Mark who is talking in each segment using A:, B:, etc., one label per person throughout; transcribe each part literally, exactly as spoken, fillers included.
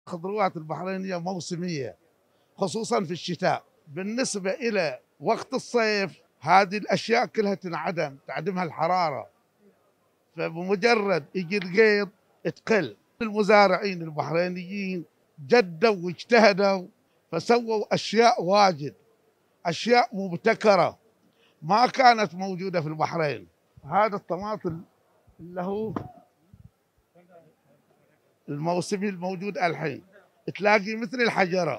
A: الخضروات البحرينية موسمية خصوصا في الشتاء. بالنسبة إلى وقت الصيف هذه الأشياء كلها تنعدم، تعدمها الحرارة، فبمجرد يجي القيض تقل. المزارعين البحرينيين جدوا واجتهدوا فسووا أشياء واجد، أشياء مبتكرة ما كانت موجودة في البحرين. هذا الطماطم اللي هو الموسمي الموجود الحين تلاقي مثل الحجرة.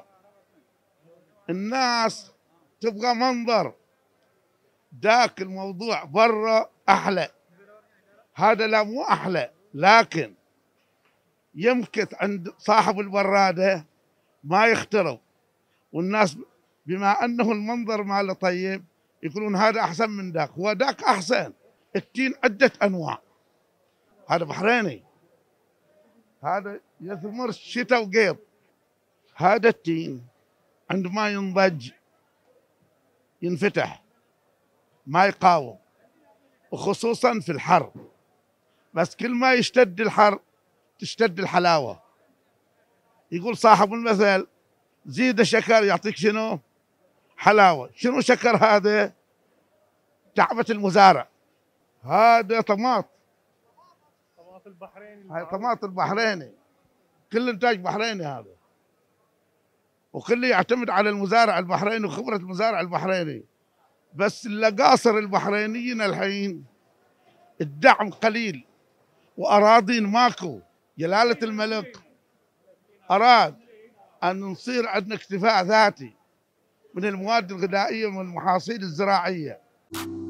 A: الناس تبغى منظر، ذاك الموضوع برا أحلى، هذا لا مو أحلى، لكن يمكث عند صاحب البرادة ما يخترب، والناس بما أنه المنظر ماله طيب يقولون هذا أحسن من ذاك، هو ذاك أحسن. التين عدة أنواع، هذا بحريني، هذا يثمر شتاء وقيض. هذا التين عندما ينضج ينفتح ما يقاوم، وخصوصا في الحر، بس كل ما يشتد الحر تشتد الحلاوة. يقول صاحب المثل زيد شكر يعطيك شنو؟ حلاوة. شنو شكر هذا؟ تعبة المزارع. هذا طماط
B: طماط البحريني،
A: هاي طماط البحريني، كل انتاج بحريني هذا، وكله يعتمد على المزارع البحريني وخبرة المزارع البحريني. بس اللي قاصر البحرينيين الحين الدعم قليل وأراضين ماكو. جلالة الملك أراد أن نصير عندنا اكتفاء ذاتي من المواد الغذائية والمحاصيل الزراعية.